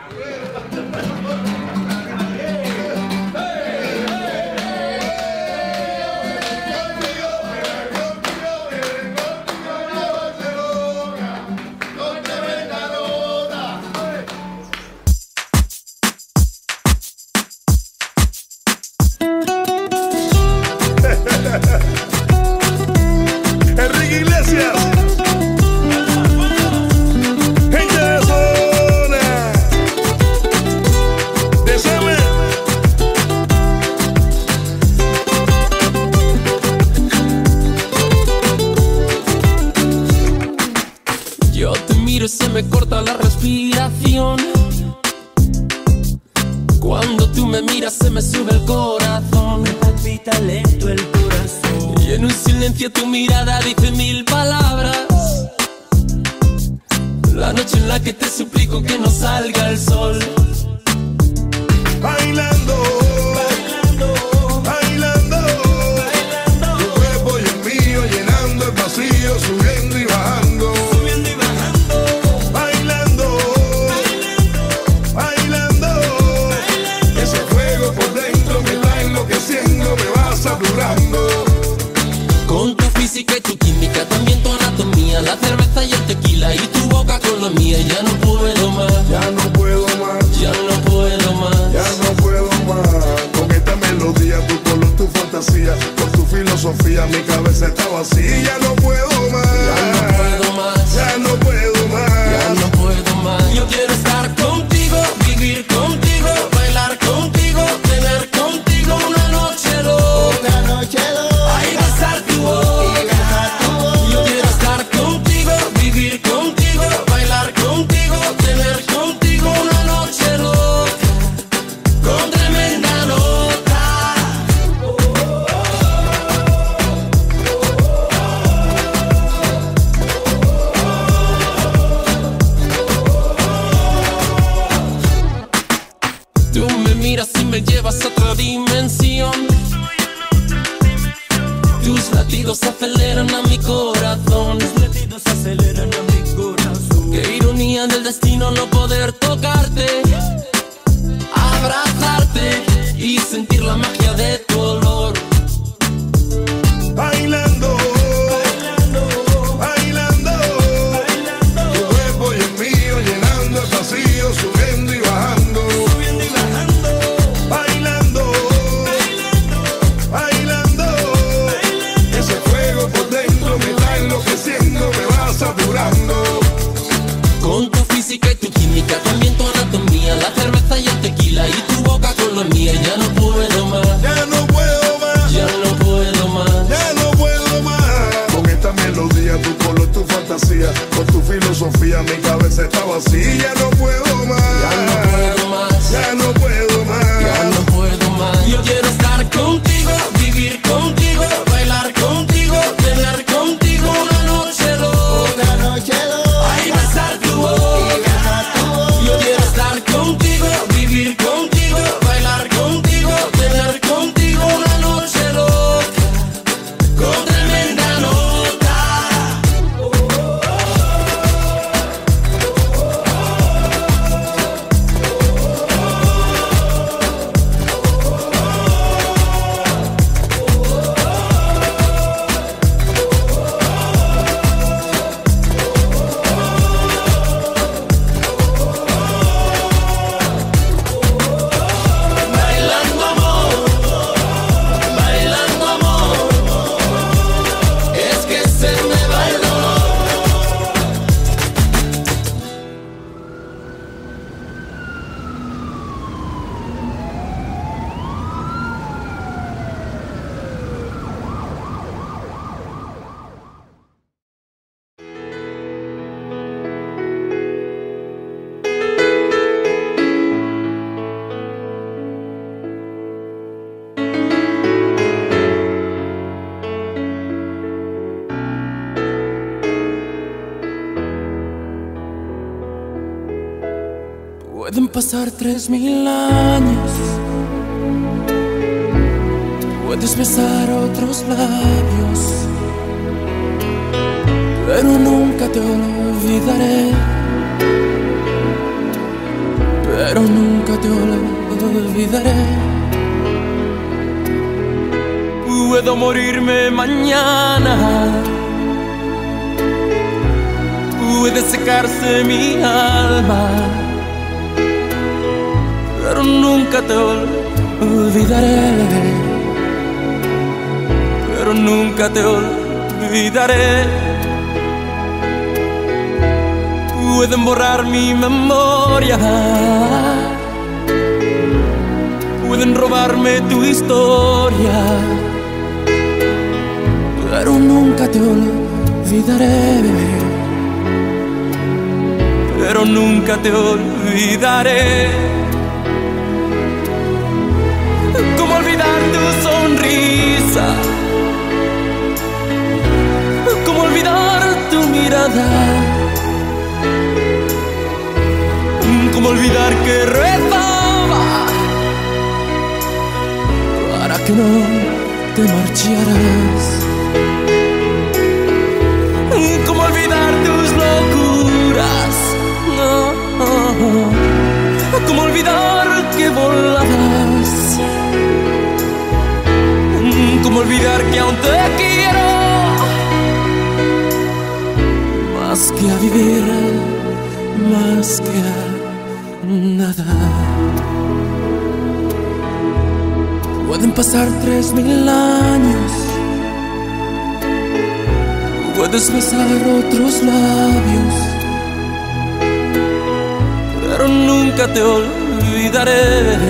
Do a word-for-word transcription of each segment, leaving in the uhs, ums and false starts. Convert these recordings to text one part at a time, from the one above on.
Enrique Iglesias, gente de zona, desame. Yo te miro y se me corta la respiración. Cuando tú me miras se me sube el corazón. Me palpita lento el corazón. Y en un silencio tu mirada dice mil palabras. La noche en la que te suplico que no salga el sol. Bailando, Bailando, bailando, bailando, tu cuerpo y el mío llenando el vacío, subiendo y bajando. subiendo y bajando, Bailando, bailando, bailando, bailando. ese fuego por dentro me va enloqueciendo, me va saturando. Con tu física y tu química, también tu anatomía, la cerveza y el tequila y tu boca con la mía. Ya no puedo más, Ya no puedo más, ya no puedo más. ya no puedo más. Con esta melodía, tu color, tu fantasía, con tu filosofía, mi cabeza está vacía. Ya no puedo más, Ya no puedo más, ya no puedo más. ya no puedo más. Yo quiero estar contigo, vivir contigo, bailar contigo, tener contigo una noche loca. Una noche loca, Ahí besar tu boca. besar tu boca. Yo quiero estar contigo, vivir contigo, bailar contigo, tener contigo una noche loca, con tremenda nota. Tú me miras y me llevas a otra dimensión. Tus latidos aceleran a mi corazón. Los latidos aceleran a mi corazón. Qué ironía del destino no poder tocarte, abrazarte y sentir la magia de tu olor. Bailando, Bailando, bailando, bailando, tu cuerpo y el mío llenando el vacío, subiendo y bajando. subiendo y bajando, Bailando, bailando, bailando, bailando. ese fuego por dentro me está enloqueciendo, me va saturando. Con tu física y tu química, también tu anatomía, la cerveza y el tequila y tu boca con la mía. Ya no puedo más, Ya no puedo más, ya no puedo más. ya no puedo más. Con esta melodía, tu color, tu fantasía, con tu filosofía, mi cabeza está vacía. Ya no puedo más, Ya no puedo más, ya no puedo más. ya no puedo más. Yo quiero estar contigo, vivir contigo, bailar contigo, tener contigo una noche loca. Una noche loca, Ahí besar tu boca. besar tu boca. Yo quiero estar contigo, vivir contigo, bailar contigo, tener contigo una noche loca, con tremenda nota. Bailando amor, bailando amor, es que se me va el dolor. Pueden pasar tres mil años, puedes besar otros labios, pero nunca te olvidaré. pero nunca te olvidaré. Puedo morirme mañana, puede secarse mi alma, pero nunca te olvidaré, pero nunca te olvidaré. Pueden borrar mi memoria, pueden robarme tu historia, pero nunca te olvidaré, pero nunca te olvidaré. ¿Cómo olvidar tu sonrisa? ¿Cómo olvidar tu mirada? ¿Cómo olvidar que rezaba para que no te marcharas? ¿Cómo olvidar tus locuras? No. ¿Cómo olvidar que volabas? ¿Cómo olvidar que aún te quiero más que a vivir, más que a nada? Pueden pasar tres mil años, puedes besar otros labios, pero nunca te olvidaré,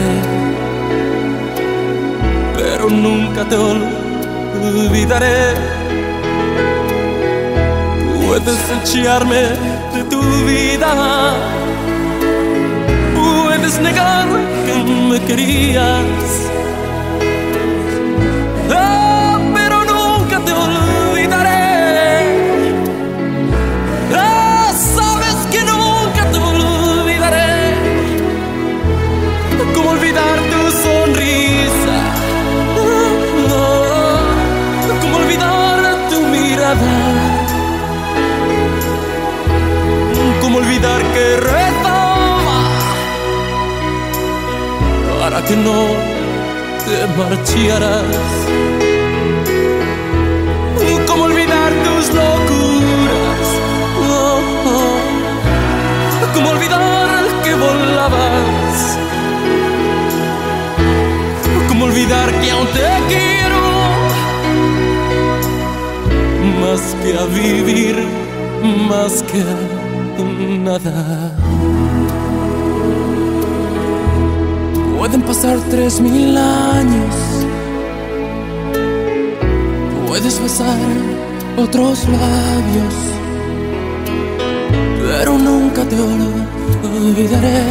pero nunca te olvidaré. Puedes echarme de tu vida, puedes negar que me querías, ah, pero nunca te olvidaré. Ah, sabes que nunca te olvidaré. ¿Cómo olvidar tu sonrisa? Ah, ¿cómo olvidar tu mirada? ¿Cómo olvidar que rezaba para que no te marcharas? ¿Cómo olvidar tus locuras? Oh, oh. ¿Cómo olvidar que volabas? ¿Cómo olvidar que aún te quiero más que a vivir, más que a nada? Pueden pasar tres mil años, puedes besar otros labios, pero nunca te olvidaré,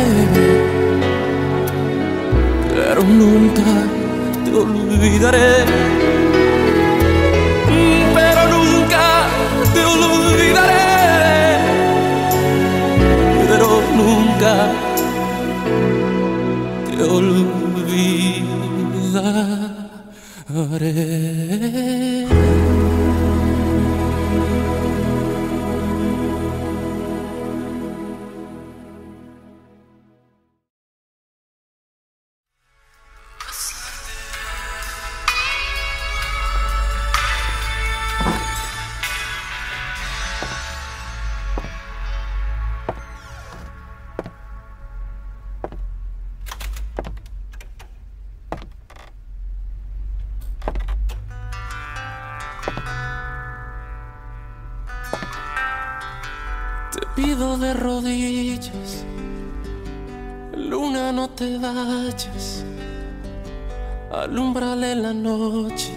pero nunca te olvidaré, pero nunca te olvidaré, pero nunca te olvidaré. Te pido de rodillas, luna, no te vayas, alúmbrale la noche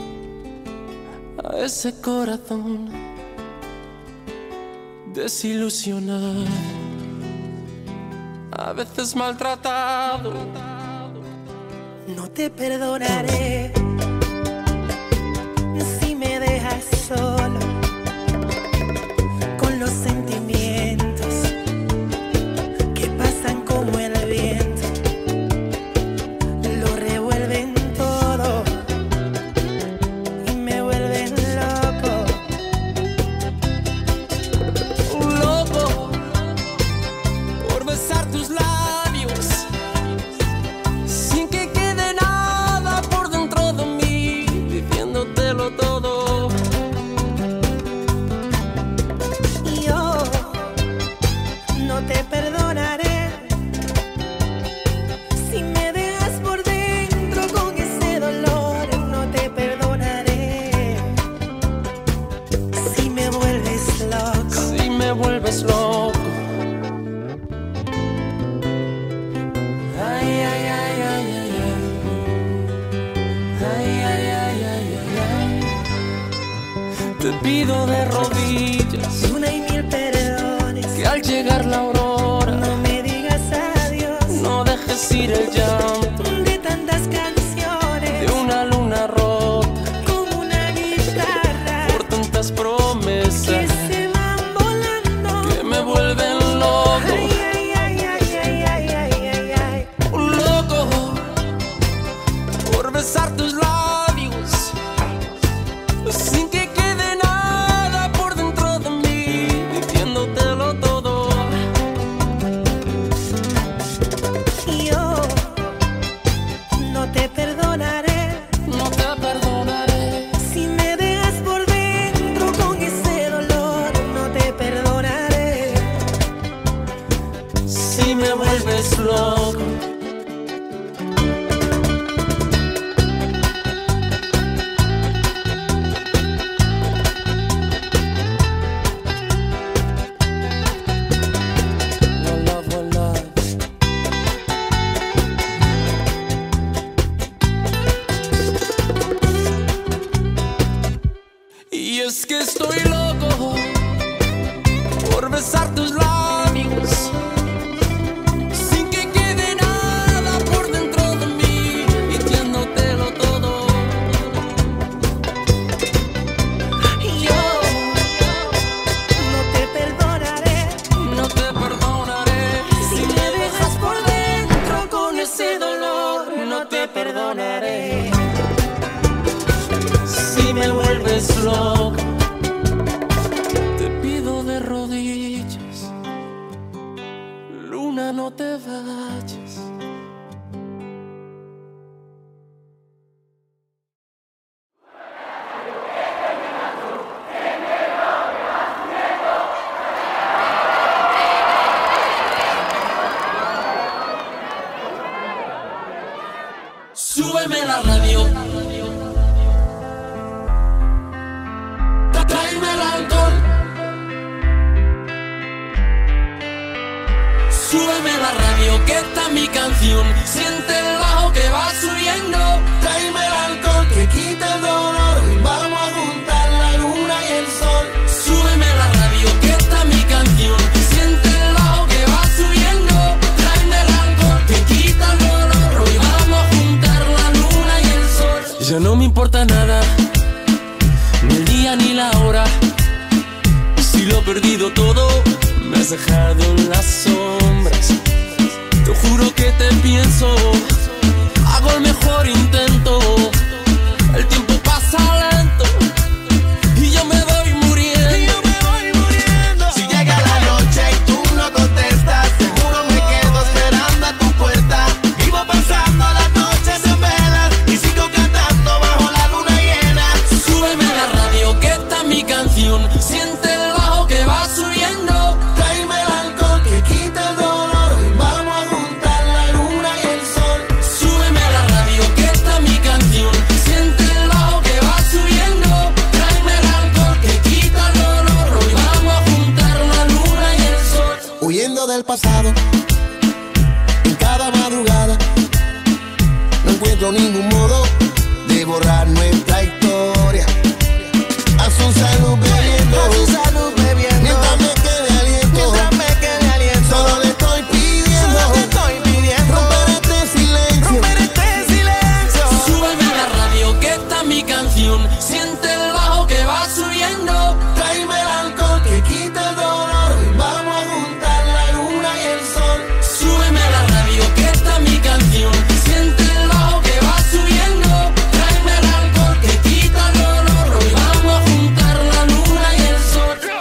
a ese corazón desilusionado, a veces maltratado. No te perdonaré si me dejas solo con los sentimientos que pasan como el viento, lo revuelven todo y me vuelven loco. Loco por besar tus labios, pido de rodillas una y mil perdones. que al llegar la aurora No me digas adiós. no dejes ir el llanto De tantas canciones. de una luna rota Como una guitarra. por tantas Que promesas se van volando. que me vuelven loco. Ay, ay, ay, ay, ay, ay, ay, ay, ay. Un loco por besar tus labios sin que quede nada por dentro de mí, diciéndotelo todo. Y yo no te perdonaré No te perdonaré si me dejas por dentro con ese dolor. No te perdonaré si me vuelves loco. Voila, voila. Y es que estoy loco por besar tus labios sin que quede nada por dentro de mí, diciéndotelo todo. y yo no te perdonaré No te perdonaré si me dejas por dentro con ese dolor. No te perdonaré si me vuelves loco. Te pido de rodillas, luna, no te vayas. Súbeme la radio, tráeme el alcohol. Súbeme la radio, que está mi canción. Siente el bajo que va subiendo. Tráeme el alcohol que quita el dolor. Vamos a juntar la luna y el sol. Súbeme la radio, que está mi canción. Siente el bajo que va subiendo. Tráeme el alcohol que quita el dolor. Hoy vamos a juntar la luna y el sol. Ya no me importa nada, ni el día ni la hora. Si lo he perdido todo, me has dejado en las sombras. Te juro que te pienso, hago el mejor intento. El tiempo pasa lento y yo me voy muriendo. Y yo me voy muriendo. Si llega la noche y tú no contestas, seguro me quedo esperando a tu puerta. Vivo pasando las noches en velas y sigo cantando bajo la luna llena. Súbeme la radio, que está mi canción. Siente el bajo que va subiendo. Tráeme el alcohol que quita el dolor. Y vamos a juntar la luna y el sol. Súbeme la radio, que está mi canción. Siente el bajo que va subiendo. Tráeme el alcohol que quita el dolor. Hoy vamos a juntar la luna y el sol. Huyendo del pasado, en cada madrugada, no encuentro ningún modo de borrar nuestra historia. A su salud bebiendo, a su salud bebiendo, mientras me quede aliento, mientras me quede aliento. Solo le estoy pidiendo, solo le estoy pidiendo, romper este silencio, romper este silencio. Súbeme la radio, que está mi canción. Siente el bajo que va subiendo. Tráeme el alcohol que quita el dolor. Y vamos a juntar la luna y el sol. Súbeme la radio, que está mi canción. Siente el bajo que va subiendo. Tráeme el alcohol que quita el dolor. Hoy vamos a juntar la luna y el sol.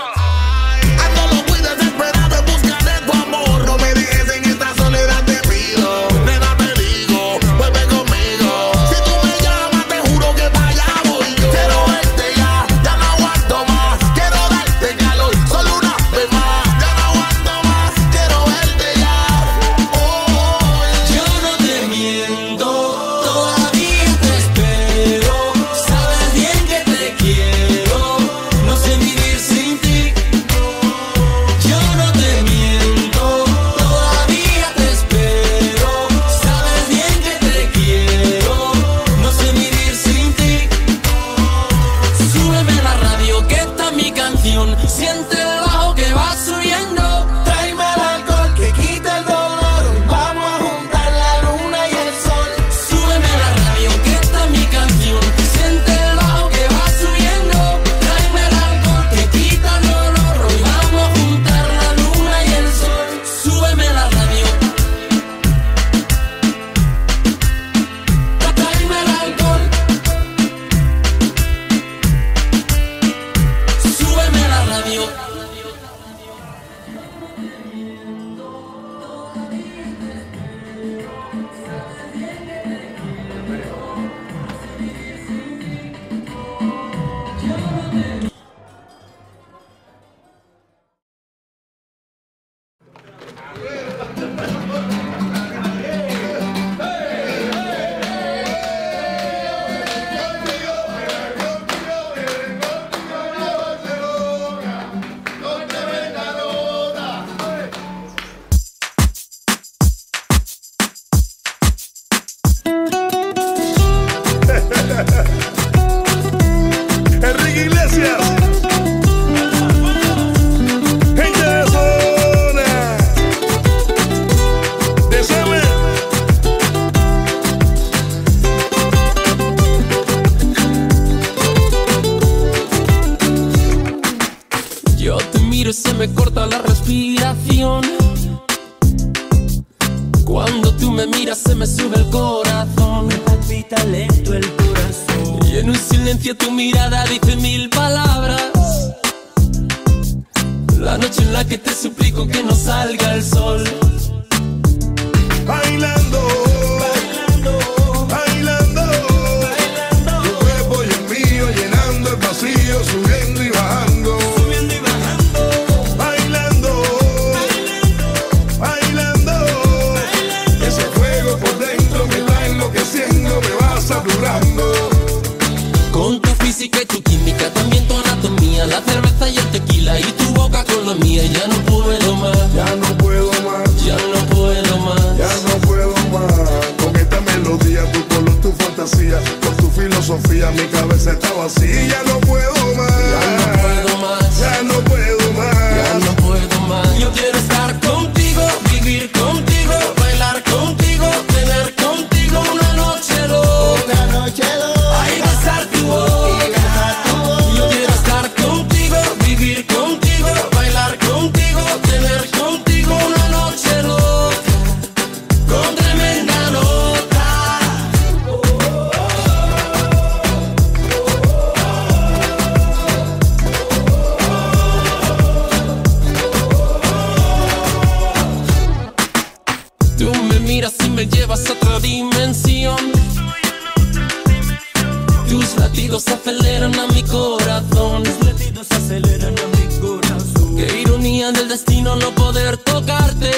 Cuando tú me miras se me sube el corazón, me palpita lento el corazón. y en un silencio tu mirada dice mil palabras. La noche en la que te suplico que no salga el sol. Bailando, bailando, bailando, bailando. Tu cuerpo y el mío llenando el vacío, subiendo y bajando, Subiendo y bajando, bailando, bailando, bailando, bailando. Ese fuego por dentro me va enloqueciendo, me va saturando. Con tu física y tu química, también tu anatomía, la cerveza y el tequila y tu boca con la mía. Ya no puedo más, Ya no puedo más, ya no puedo más. ya no puedo más. Con esta melodía, tu color, tu fantasía, con tu filosofía, mi cabeza está vacía. Ya no puedo más, Ya no puedo más, ya no puedo más. ya no puedo más. Yo quiero estar contigo, vivir contigo, bailar contigo, tener contigo una noche loca. Una noche loca. Ay, besar tu boca. Yo quiero estar contigo, vivir contigo, bailar contigo, tener contigo una noche loca, con tremenda nota. Tú me miras y me llevas a otra dimensión. Tus latidos aceleran a mi corazón. los latidos aceleran a mi corazón. Qué ironía del destino no poder tocarte,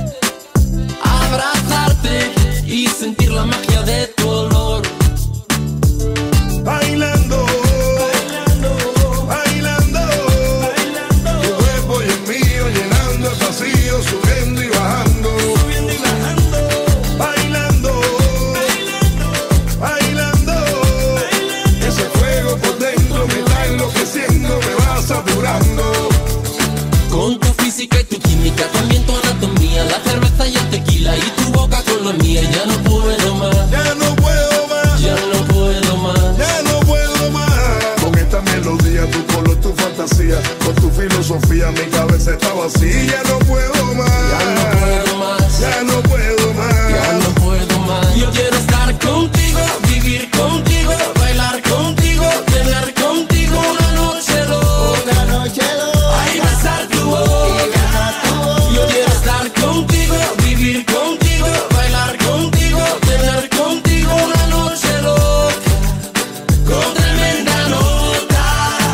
abrazarte y sentir la magia de tu olor. Bailando, Bailando, bailando, bailando, tu cuerpo y el mío llenando el vacío, subiendo y bajando, subiendo y bajando, bailando, bailando, bailando. bailando. Ese fuego por dentro me está enloqueciendo, me va saturando. Con tu física y tu química, también tu anatomía, la cerveza y el tequila y tu boca con la mía. Ya no puedo más, Ya no puedo más, ya no puedo más. ya no puedo más. Con esta melodía, tu color, tu fantasía, con tu filosofía, mi cabeza está vacía. Ya no puedo más, Ya no puedo más, ya no puedo más. ya no puedo más. Yo quiero estar contigo, vivir contigo, bailar contigo, tener contigo una noche loca. Una noche loca. Ay, besar tu boca. Yo quiero estar contigo, vivir contigo, bailar contigo, tener contigo una noche loca, con tremenda nota.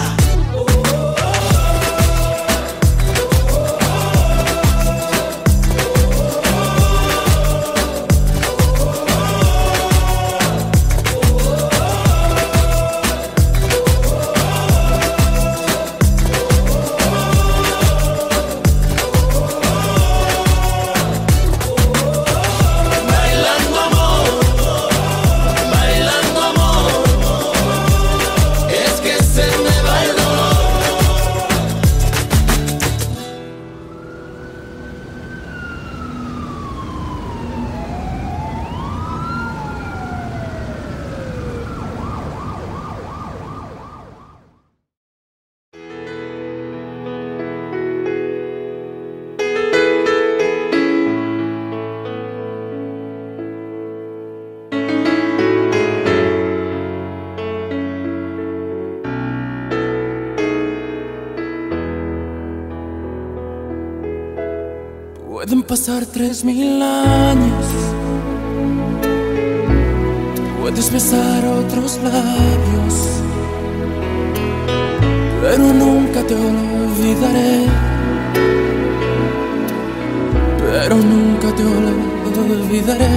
Bailando amor, bailando amor, es que se me va el dolor. Pueden pasar tres mil años, puedes besar otros labios, pero nunca te olvidaré, pero nunca te olvidaré.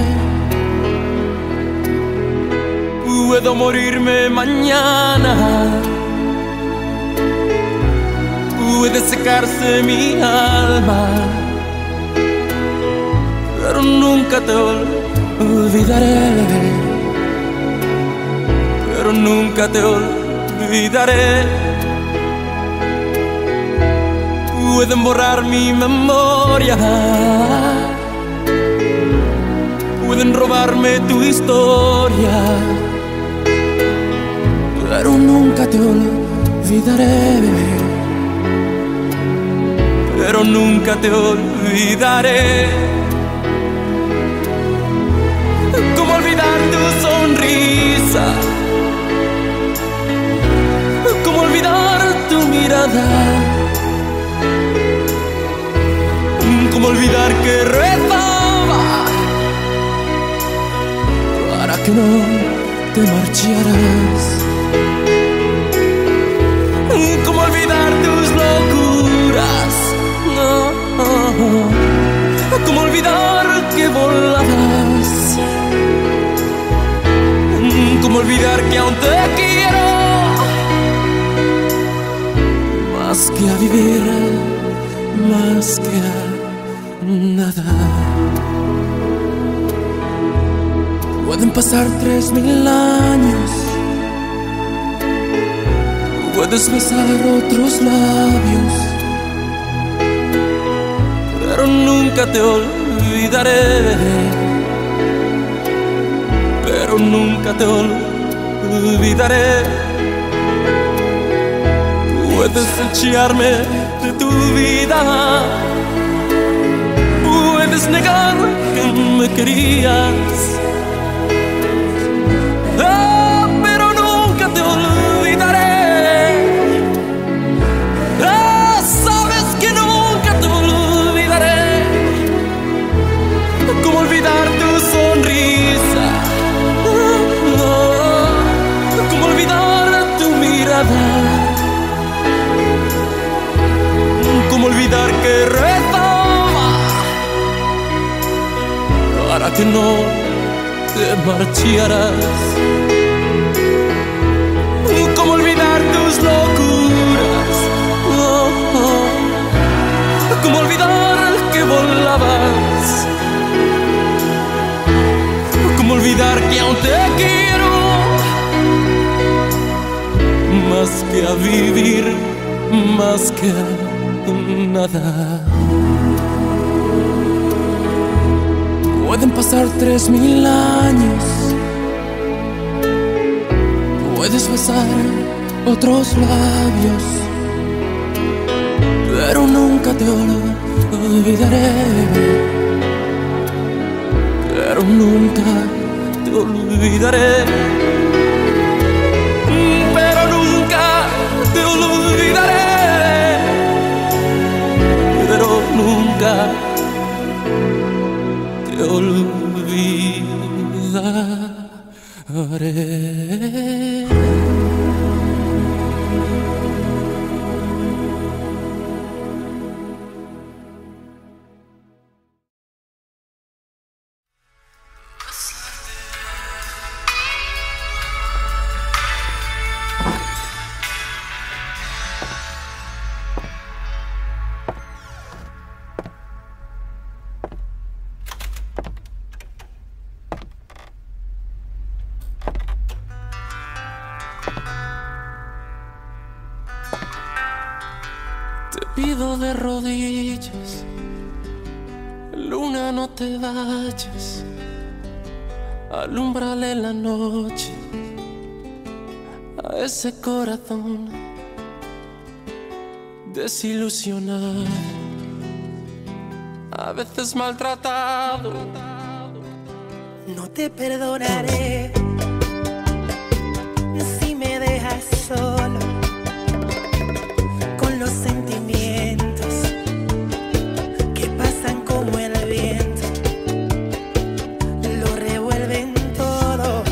Puedo morirme mañana, puede secarse mi alma, pero nunca te olvidaré, pero nunca te olvidaré. Pueden borrar mi memoria, pueden robarme tu historia, pero nunca te olvidaré, pero nunca te olvidaré. que no te marcharás. ¿Cómo olvidar tus locuras? No. ¿Cómo olvidar que volabas? ¿Cómo olvidar que aún te quiero? Más que a vivir, más que a nada. Pueden pasar tres mil años, puedes besar otros labios, pero nunca te olvidaré, pero nunca te olvidaré. Puedes echarme de tu vida, puedes negar que me querías, oh, pero nunca te olvidaré. Oh, sabes que nunca te olvidaré. ¿Cómo olvidar tu sonrisa? Oh, ¿cómo olvidar tu mirada? ¿Cómo olvidar que rezaba para que no te marcharas? ¿Cómo olvidar tus locuras? Oh, oh. ¿Cómo olvidar que volabas? ¿Cómo olvidar que aún te quiero? Más que a vivir, más que a nada. Pueden pasar tres mil años, puedes besar otros labios, pero nunca te olvidaré, pero nunca te olvidaré, pero nunca te olvidaré, pero nunca te olvidaré. Te pido de rodillas, luna, no te vayas, alúmbrale la noche a ese corazón desilusionado, a veces maltratado. No te perdonaré si me dejas solo con los sentimientos que pasan como el viento, lo revuelven todo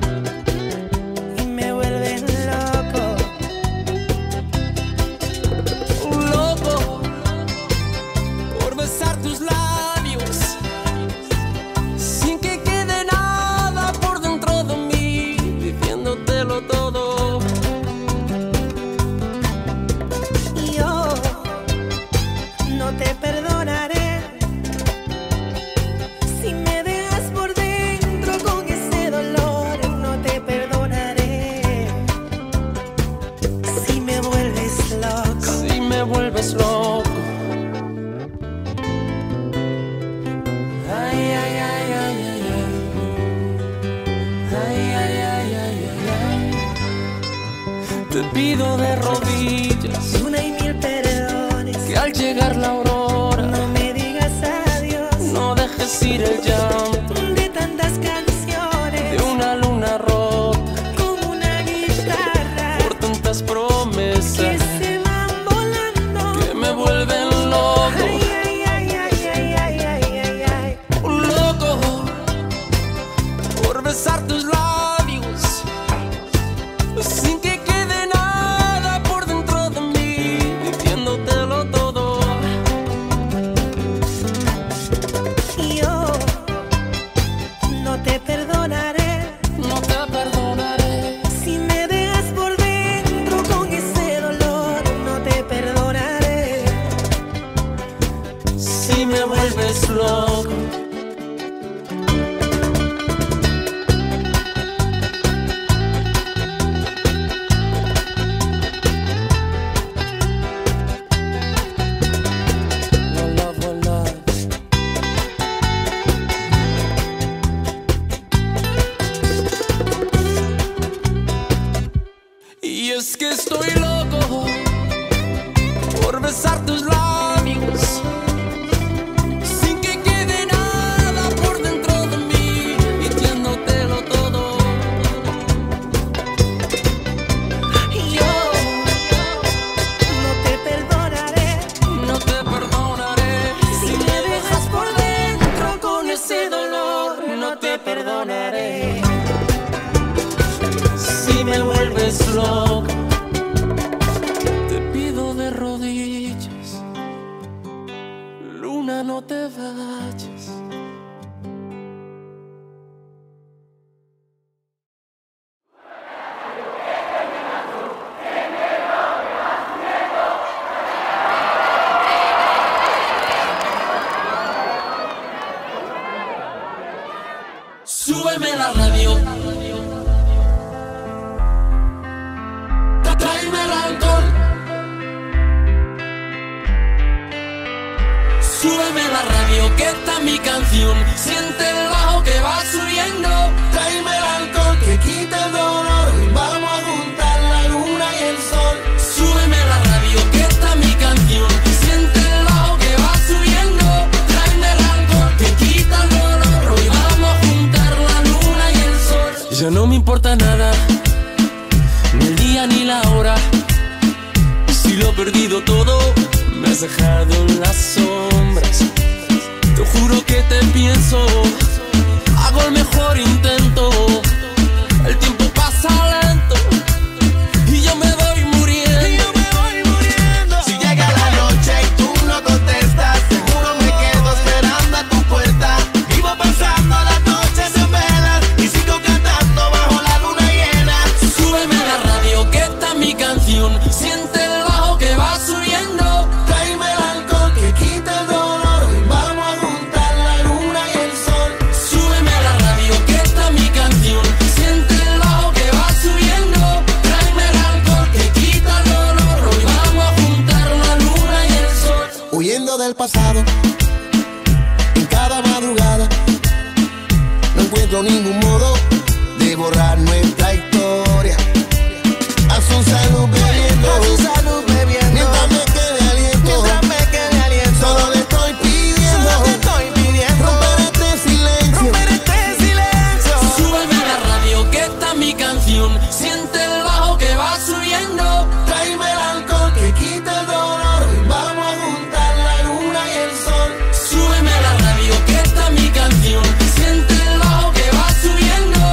y me vuelven loco. Loco por besar tus labios sin que quede nada por dentro de mí, diciéndotelo todo. Te perdonaré si me dejas por dentro con ese dolor. No te perdonaré si me vuelves loco. Si me vuelves loco. Ay, ay, ay, ay, ay, ay. Ay, ay, ay, ay, ay, ay. Te pido de rodillas Una y mil perdones, que al llegar la aurora no me digas adiós. no dejes ir el llanto De tantas canciones, de una luna rota como una guitarra, por tantas promesas que se van volando, que me vuelven loco. Ay, ay, ay, ay, ay, ay, ay, ay, ay. Loco por besar tus dolor no te perdonaré. Si me vuelves loco, te pido de rodillas, luna, no te vayas. Súbeme la radio, tráeme el alcohol. Súbeme la radio, que está mi canción. Siente el bajo que va subiendo. Tráeme el alcohol que quita el dolor. Vamos a juntar la luna y el sol. Súbeme la radio, que está mi canción. Siente el bajo que va subiendo. Tráeme el alcohol que quita el dolor. Hoy vamos a juntar la luna y el sol. Ya no me importa nada, ni el día ni la hora. Si lo he perdido todo, me has dejado en las sombras. Te juro que te pienso, hago el mejor intento. El tiempo pasa lento y yo me voy muriendo. Y yo me voy muriendo. Si llega la noche y tú no contestas, seguro me quedo esperando a tu puerta. Vivo pasando las noches en velas y sigo cantando bajo la luna llena. Súbeme la radio, que está mi canción. Siente el bajo que va subiendo. Tráeme el alcohol que quita el dolor. Vamos a juntar la luna y el sol. Súbeme la radio, que está mi canción. Siente el bajo que va subiendo. Tráeme el alcohol que quita el dolor. Hoy vamos a juntar la luna y el sol. Huyendo del pasado, en cada madrugada, no encuentro ningún modo de borrar nuestra historia. A su salud bebiendo, a su salud bebiendo, mientras me quede aliento, mientras me quede aliento. Solo le estoy pidiendo, solo le estoy pidiendo, romper este silencio, romper este silencio. Súbeme la radio, que está mi canción. Siente el bajo que va subiendo. Tráeme el alcohol que quita el dolor. Vamos a juntar la luna y el sol. Súbeme la radio, que está mi canción. Siente el bajo que va subiendo.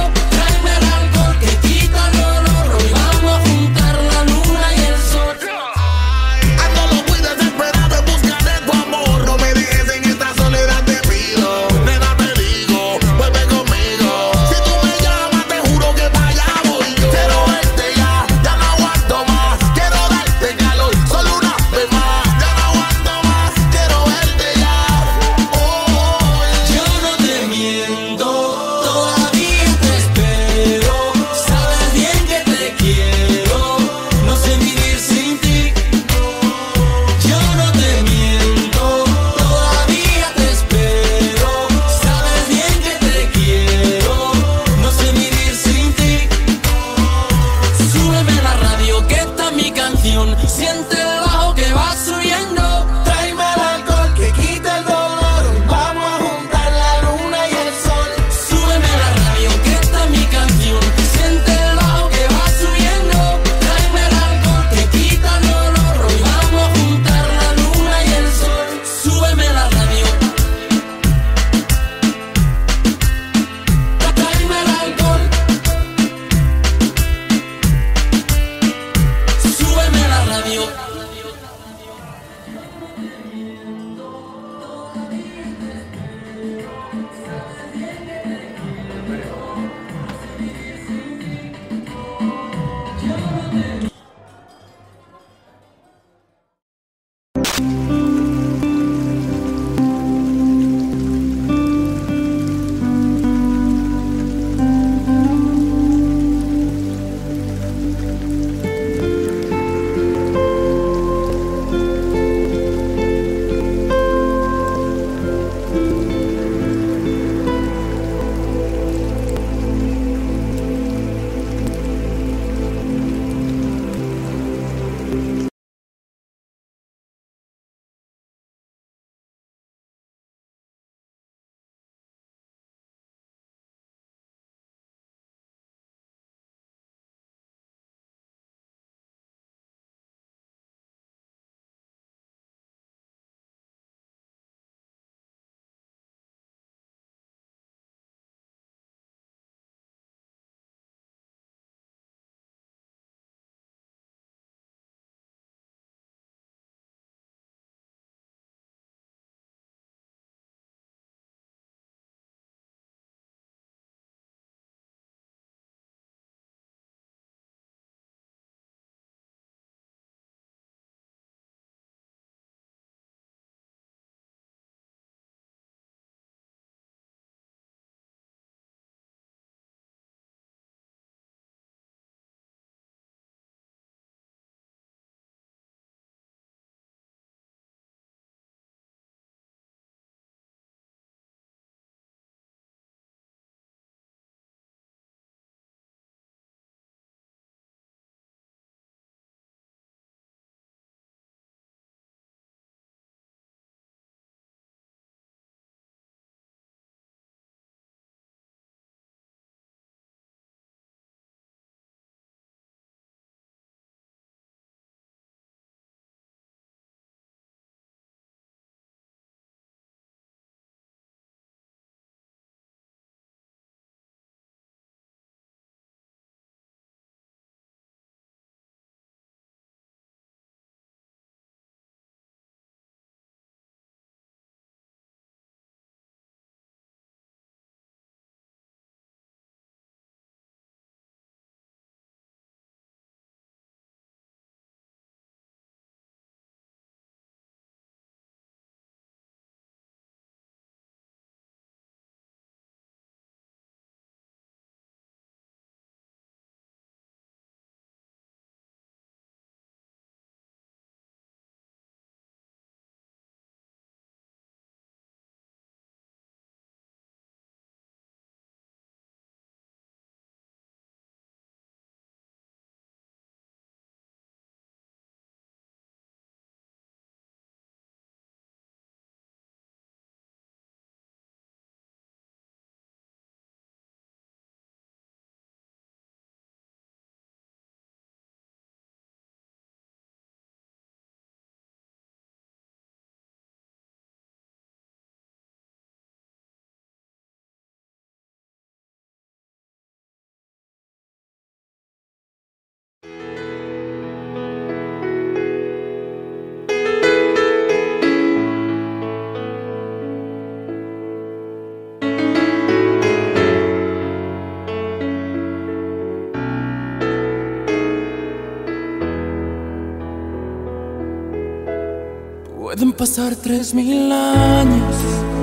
pasar tres mil años,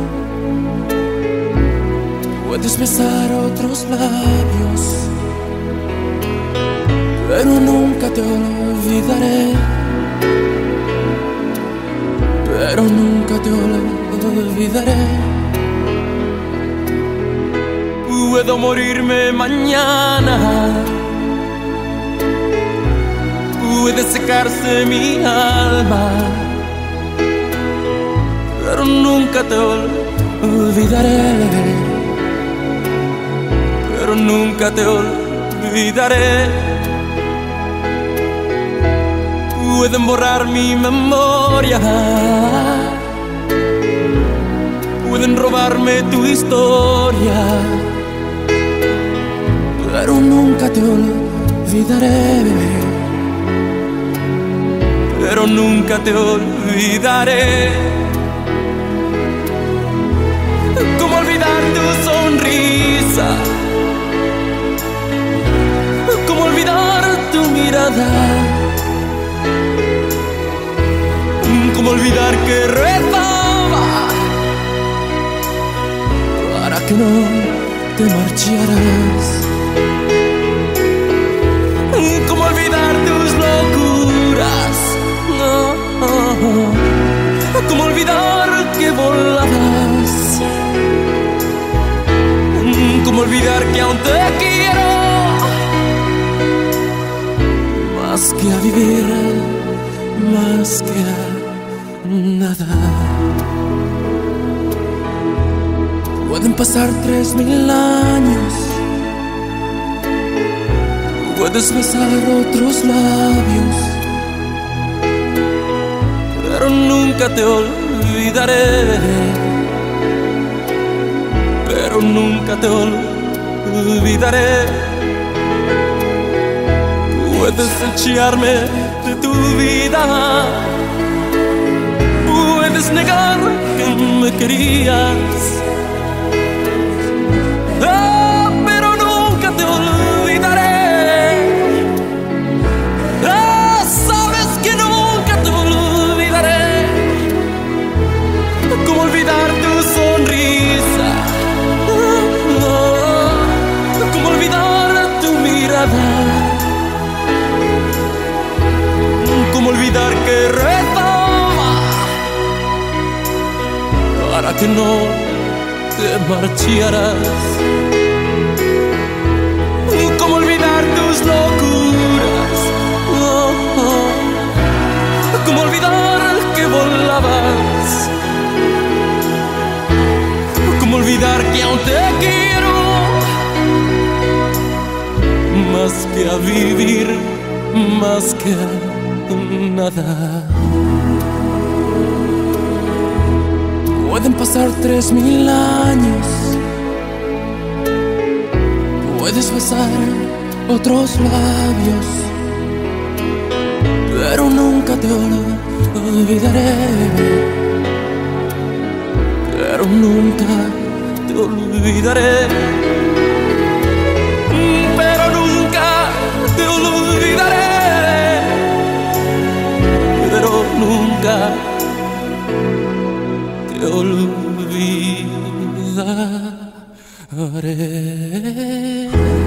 puedes besar otros labios, pero nunca te olvidaré, pero nunca te olvidaré. Puedo morirme mañana, puede secarse mi alma, pero nunca te olvidaré, pero nunca te olvidaré. Pueden borrar mi memoria, pueden robarme tu historia, pero nunca te olvidaré, pero nunca te olvidaré. ¿Cómo olvidar tu sonrisa? ¿Cómo olvidar tu mirada? ¿Cómo olvidar que rezaba para que no te marcharas? ¿Cómo olvidar tus locuras? No. ¿Cómo olvidar que volabas? ¿Cómo olvidar que aún te quiero más que a vivir, más que a nada? Pueden pasar tres mil años, puedes besar otros labios, pero nunca te olvidaré, pero nunca te olvidaré. Puedes echarme de tu vida, puedes negar que me querías, oh, pero nunca te olvidaré. Oh, sabes que nunca te olvidaré. ¿Cómo olvidar tu sonrisa? Oh, ¿cómo olvidar tu mirada? ¿Cómo olvidar que rezaba para que no te marcharas? ¿Cómo olvidar tus locuras? Oh, oh. ¿Cómo olvidar que volabas? ¿Cómo olvidar que aún te quiero más que a vivir, más que a nada? Pueden pasar tres mil años, puedes besar otros labios, pero nunca te olvidaré, pero nunca te olvidaré, pero nunca te olvidaré, pero nunca te olvidaré.